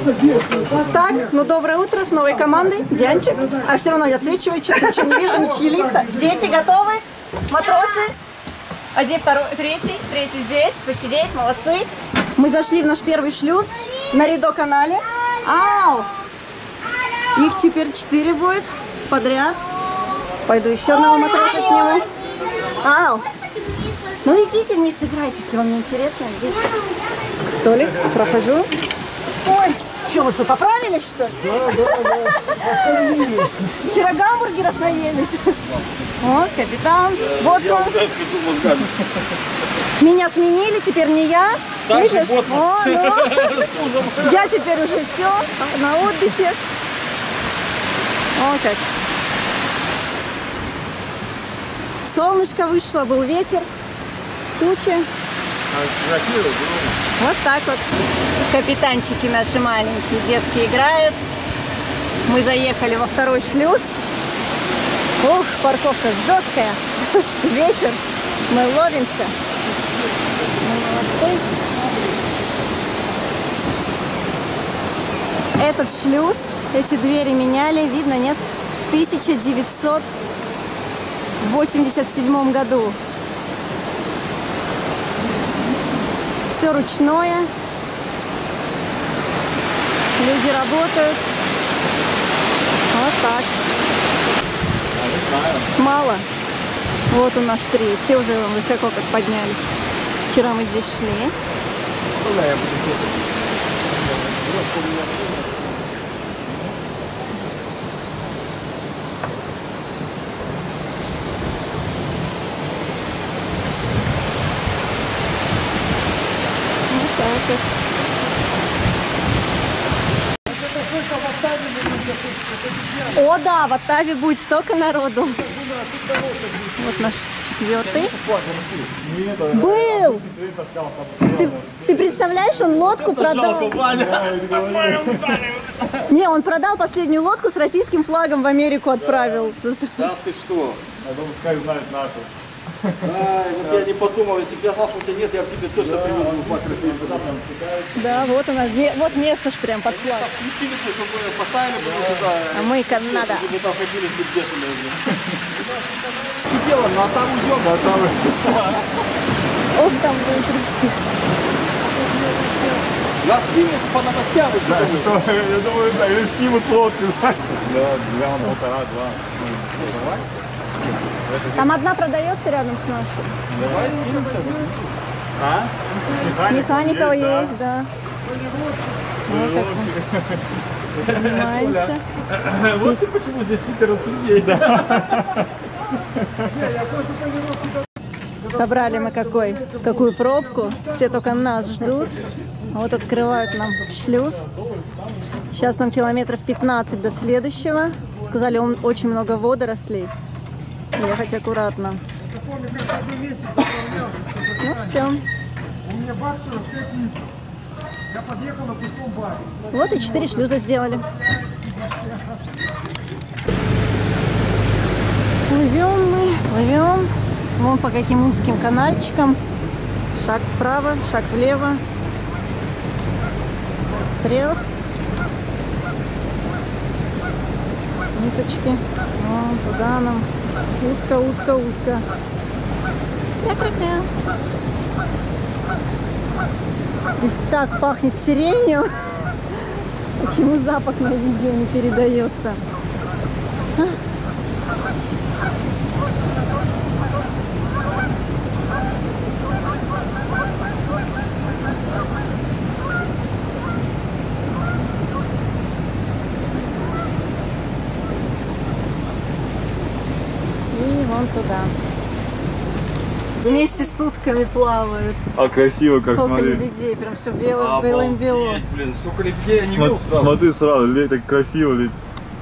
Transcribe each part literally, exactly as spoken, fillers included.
Так, ну доброе утро с новой командой. Дианчик. А все равно не отсвечивает, что-то ничего не вижу, ничьи лица. Дети готовы? Матросы? Один, второй, третий. Третий здесь. Посидеть, молодцы. Мы зашли в наш первый шлюз на Rideau канале. Ау! Их теперь четыре будет подряд. Пойду еще одного матроса сниму. Ау! Ну идите вниз, играйте, если вам не интересно. Идите. Толик, прохожу. Ой, что, вы что, поправились, что ли? Да, да, да. Вчера гамбургеров наелись. Вот, капитан. Вот он. Меня сменили, теперь не я. Старший босс. О, ну. Я теперь уже все на отдыхе. О, как. Солнышко вышло, был ветер, тучи. Вот так вот. Капитанчики наши маленькие, детки играют. Мы заехали во второй шлюз. Ух, парковка жесткая. Ветер. Мы ловимся. Мы молодцы. Этот шлюз, эти двери меняли, видно, нет? В тысяча девятьсот восемьдесят седьмом году. Все ручное. Люди работают. Вот так. Мало. Вот у нас три. Все уже высоко как поднялись. Вчера мы здесь шли. Вот так вот. О, да, в Оттаве будет столько народу. Вот наш четвертый. Был! Ты, ты представляешь, он лодку продал. Не, он продал последнюю лодку с российским флагом, в Америку отправил. Да ты что? Я думаю, пускай знает нашу. Ай, вот я не подумал, если бы я знал, что у тебя нет, я бы тебе точно привезу флаг России. Да, вот она, вот место ж прям под флаг. Включили, чтобы поставили бы туда. А мы Канада. Чтобы там ходили, все бешеные уже. Дело, ну а там уйдем, а там... Он там будет трясти. Нас снимут по новостям. Я думаю, да, или снимут лодку. Да, два, полтора, два. Там одна продается рядом с нашей. Давай скинемся. А? Механика есть, да. Вот так. Поднимаемся. Вот и почему здесь четырнадцать людей, да? Собрали мы какой, какую пробку. Все только нас ждут. Вот открывают нам шлюз. Сейчас нам километров пятнадцать до следующего. Сказали, он очень много водорослей. Ехать аккуратно. Ну все. Вот и четыре шлюза сделали. Плывем мы, плывем. Вон по каким узким канальчикам. Шаг вправо, шаг влево. Стрел. Ниточки. Вон туда нам. Узко, узко, узко. Здесь так пахнет сиренью. Почему запах на видео не передается? Вон туда. Вместе с утками плавают. А красиво, как Сколько смотри. лебедей, прям все белое, белым бело. Блин, столько лебедей я не видел сразу. Смотри сразу, лей, так красиво летит.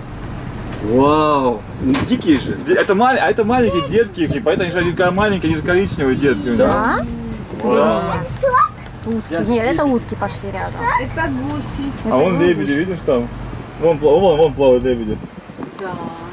Вау, дикие же. Это, мал... а это маленькие детки, поэтому они же один маленькие, они же коричневые детки. Да? Да. Утки. Нет, это утки пошли рядом. Это гуси. А вон лебеди, видишь там? Вон, вон, вон плавают лебеди. Да.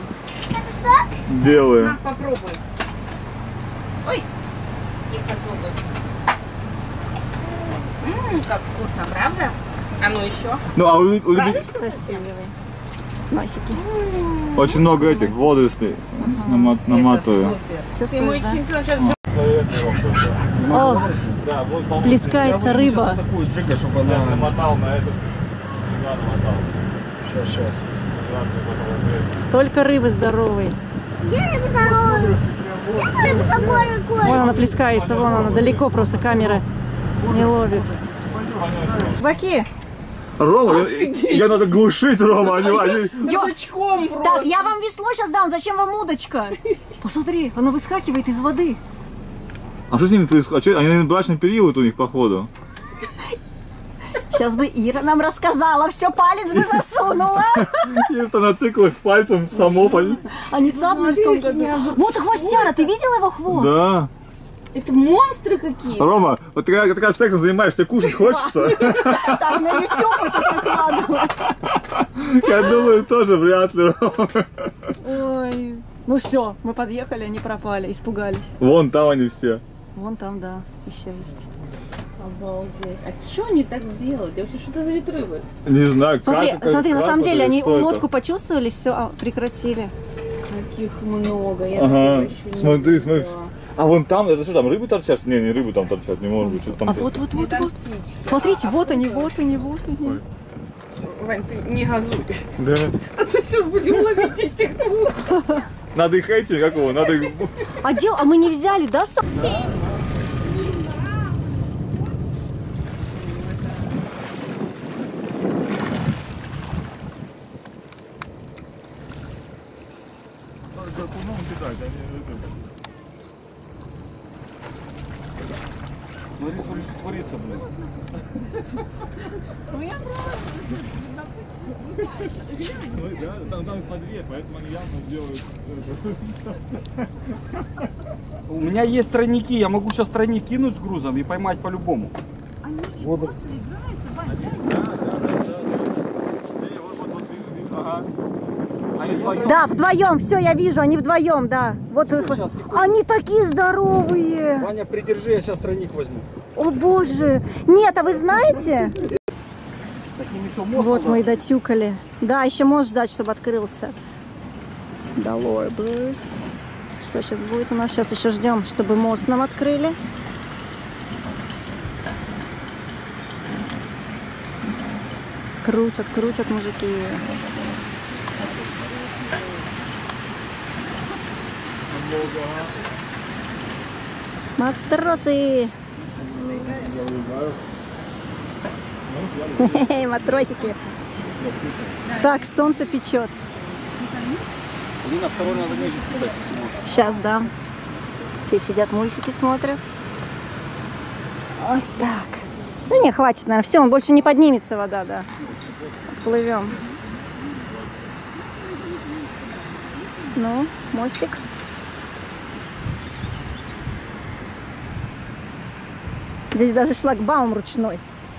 Белые. На, попробуй. Ой, тихо зубы. Ммм, как вкусно, правда? А ну еще. Ну, а у, у людей Красивый. Носики. очень много этих водорослей намат, наматываю. Ты мой Чувствуешь, да? чемпион сейчас. О, плескается рыба. Такую джига, чтобы она намотал на этот. Сейчас, сейчас. Столько рыбы здоровой. Вон она плескается, вон она далеко, просто камера не ловит. Баки! Рома, ее надо глушить, Рома. Они, они... Язычком просто. Так, я вам весло сейчас дам, зачем вам удочка? Посмотри, она выскакивает из воды. А что с ними происходит? Они на брачный период у них, походу. Сейчас бы Ира нам рассказала, все, палец бы засунула. Ира-то натыкалась пальцем само по ним. Они цапнули в том году. Вот и хвостяра, ты видел его хвост? Да. Это монстры какие. Рома, вот ты когда, когда сексом занимаешься, тебе кушать хочется? Так, на YouTube мы тут выкладываем. Я думаю, тоже вряд ли. Ой. Ну все, мы подъехали, они пропали, испугались. Вон там они все. Вон там, да, еще есть. Обалдеть. А что они так делают? Вообще, что это за вид рыбы? Не знаю, Смотри, как, смотри, на как самом это, деле они что это? лодку почувствовали, все, прекратили. Каких много. Я Ага, такого еще не смотри, смотри. видела. А вон там, это что там, рыбы торчат? Не, не рыбы там торчат, не может быть. Что там А вот, вот, вот, Там вот. птички. Смотрите, вот они, вот они, вот они. Вань, ты не газуй. Да. А то сейчас будем ловить этих двух. Надо их этим, как его, надо их... А дел, а мы не взяли, да, сам? Смотри, смотри, что творится, блин. Ну, да, там, там по две, поэтому они явно сделают... У меня есть тройники, я могу сейчас тройник кинуть с грузом и поймать по-любому. Вот. Да, вдвоем, все, я вижу, они вдвоем, да. Вот их- сейчас, секунду. они такие здоровые. Ваня, придержи, я сейчас тройник возьму. О боже. Нет, а вы знаете? Таким еще можно, Вот да? мы и дотюкали. Да, еще можешь ждать, чтобы открылся. Долой, Брюс. Что сейчас будет у нас? Сейчас еще ждем, чтобы мост нам открыли. Крутят, крутят мужики. Матросы! Хе-хе, матросики. Так, солнце печет. Лина, второй надо ниже цветать всего. Сейчас, да. Все сидят, мультики смотрят. Вот так. Ну не, хватит, наверное. Все, он больше не поднимется, вода, да. Плывем. Ну, мостик. Здесь даже шлагбаум ручной.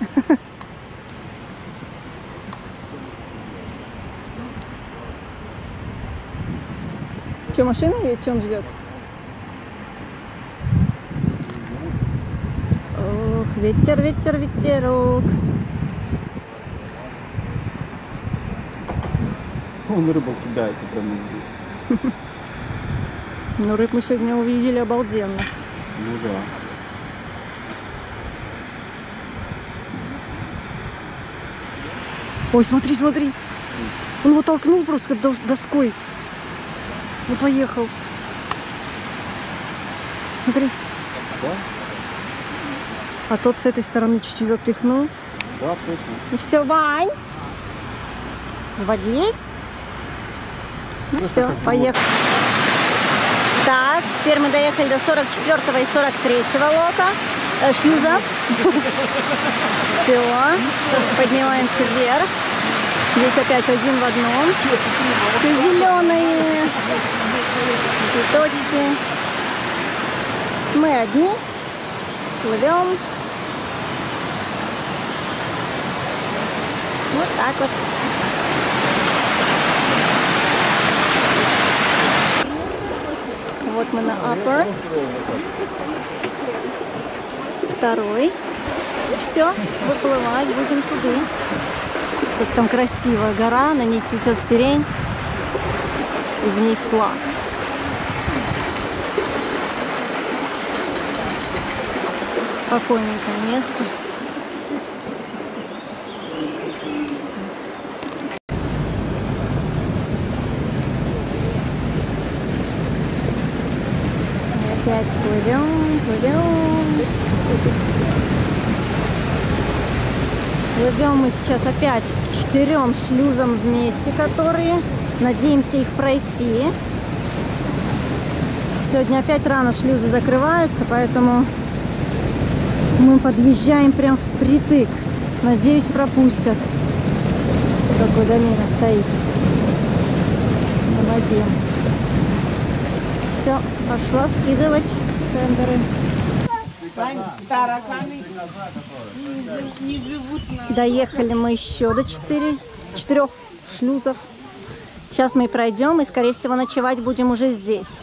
Че, машина едет? Че он ждет? Ох, ветер, ветер, ветерок. Он рыба кидается прямо здесь. Ну, рыб мы сегодня увидели обалденно. Ну да. Ой, смотри, смотри. Он его толкнул просто дос- доской. Ну, поехал. Смотри. Да? А тот с этой стороны чуть-чуть отпихнул. Да, точно. Ну все, Вань. Заводись. Ну все, поехали. Так, теперь мы доехали до сорок четвёртого и сорок третьего лота. Э, шлюза. Все. Поднимаемся вверх. Здесь опять один в одном. Все зеленые. Цветочки. Мы одни. Плывем. Вот так вот. Вот мы на upper. Второй. И все, выплывать будем туда. Как там красиво гора, на ней цветет сирень, и в ней флаг. Спокойненькое место. И опять плывем, плывем. Плывем мы сейчас опять к четырем шлюзам вместе, которые, надеемся, их пройти. Сегодня опять рано шлюзы закрываются, поэтому мы подъезжаем прям впритык. Надеюсь, пропустят. Какой домина стоит на воде. Все, пошла скидывать тендеры. Тараканы не живут на... Доехали мы еще до четыре, четырех шлюзов. Сейчас мы пройдем и, скорее всего, ночевать будем уже здесь.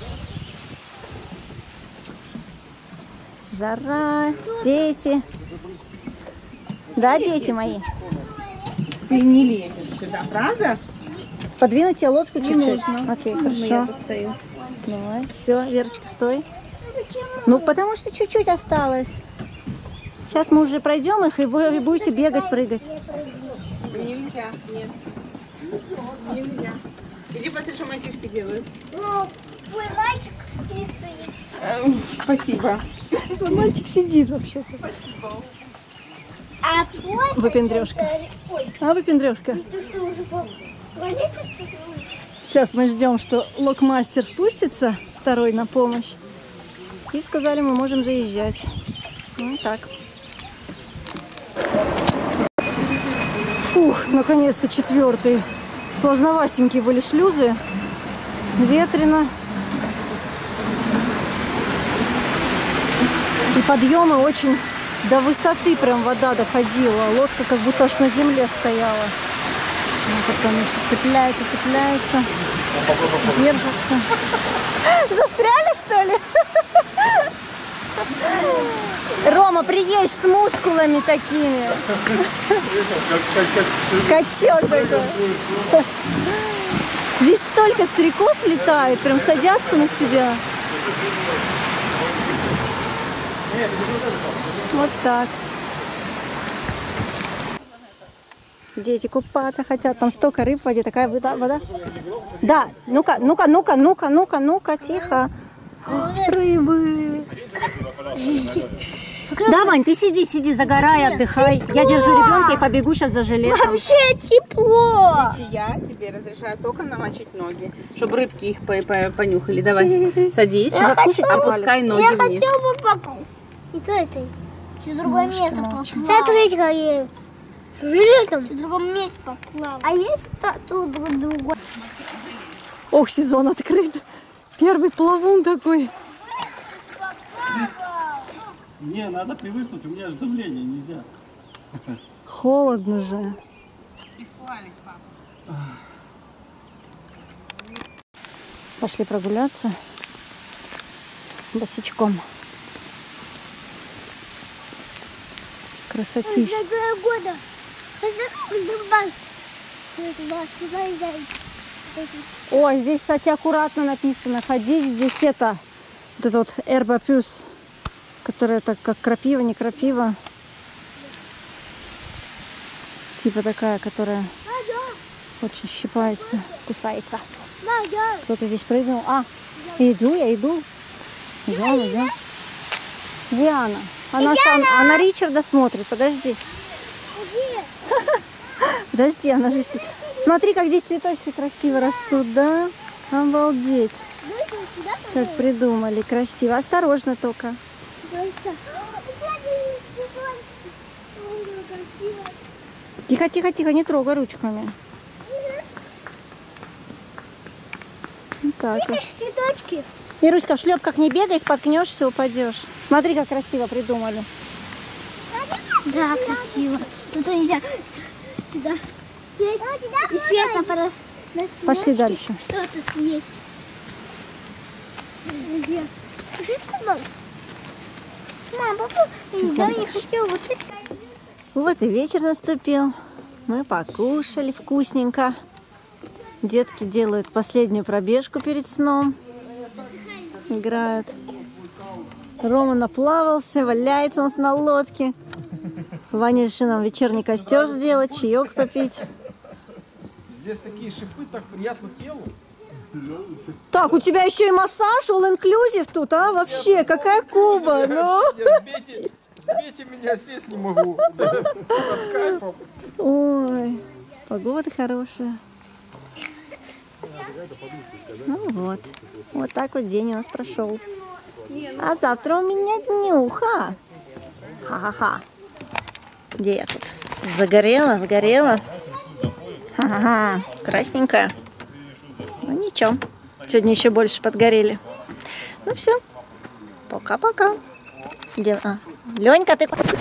Жара, дети. Да, дети мои? Ты не лезешь сюда, правда? Подвинуть тебе лодку чуть-чуть? Нужно. Окей, Можно я хорошо. постою? Давай, все, Верочка, стой. Ну, потому что чуть-чуть осталось. Сейчас мы уже пройдем их, и вы будете бегать, прыгать. Нельзя, нет. Нельзя. Иди посмотри, что мальчишки делают. Ну, твой мальчик писает. Спасибо. Мальчик сидит вообще-то. А твой... Выпендрёшка. Ой, А, выпендрёшка. ты что, уже по туалете, что ли? Сейчас мы ждем, что локмастер спустится, второй на помощь. И сказали, мы можем заезжать. Ну, так. Фух, наконец-то четвертый. Сложновастенькие были шлюзы. Ветрено. И подъемы очень до высоты прям вода доходила. Лодка как будто аж на земле стояла. Ну, пацаны все цепляются, цепляются. Держатся. Застряли, что ли? Рома, приедешь с мускулами такими. Качок такой. Здесь столько стрекоз летает, прям садятся на тебя. Вот так. Дети купаться хотят, там столько рыб в воде, такая вода, вода. Да, ну-ка, ну-ка, ну-ка, ну-ка, ну-ка, ну-ка, тихо. Рыбы. Да, Вань, ты сиди, сиди, загорай, отдыхай. Я держу ребенка и побегу сейчас за жилетом. Вообще тепло. Я тебе разрешаю только намочить ноги, чтобы рыбки их по -по понюхали. Давай, садись, опускай ноги Я вниз. хотел бы покушать. И то это. Что другое место поплавать. Смотрите, как я жилетом. В другом месте поплавать. А есть тут другой. Ох, сезон открыт. Первый плавун такой. Не, надо привыкнуть, у меня же давление, нельзя. Холодно же. Испугались, папа. Пошли прогуляться босичком. Красотища. года. Ой, здесь, кстати, аккуратно написано. Ходить здесь это, вот этот вот эрба пюс, которая так как крапива, не крапива. Типа такая, которая очень щипается, кусается. Кто-то здесь прыгнул. А, иду, я иду. Идем, идем. Диана. Она, сам, она Ричарда смотрит, подожди. Подожди, она же... Смотри, как здесь цветочки красиво растут, да? Обалдеть. Как придумали, красиво. Осторожно только. Тихо, тихо, тихо, не трогай ручками. Вот так вот. Цветочки. Ируська, в шлепках не бегай, споткнешься, упадешь. Смотри, как красиво придумали. Да, красиво. Тут нельзя сюда сесть и сесть на пару. Пошли дальше. Что-то съесть. Где? Что это было? Мам, папа, я не хотела вот это. Вот и вечер наступил. Мы покушали вкусненько. Детки делают последнюю пробежку перед сном. Играют. Рома наплавался, валяется у нас на лодке. Ваня решил нам вечерний костер сделать, чаек попить. Здесь такие шипы, так приятно телу. Так, у тебя еще и массаж, all-inclusive тут, а? Вообще, какая Куба, ну? Я с Бетей, с Бетей меня сесть не могу. Под кайфом. Ой, погода хорошая. Ну вот, вот так вот день у нас прошел. А завтра у меня днюха. Ха-ха-ха. Где я тут? Загорела, загорела. Ха-ха-ха, красненькая. Ну ничего, сегодня еще больше подгорели. Ну все, пока-пока. Где... А, Ленька, ты...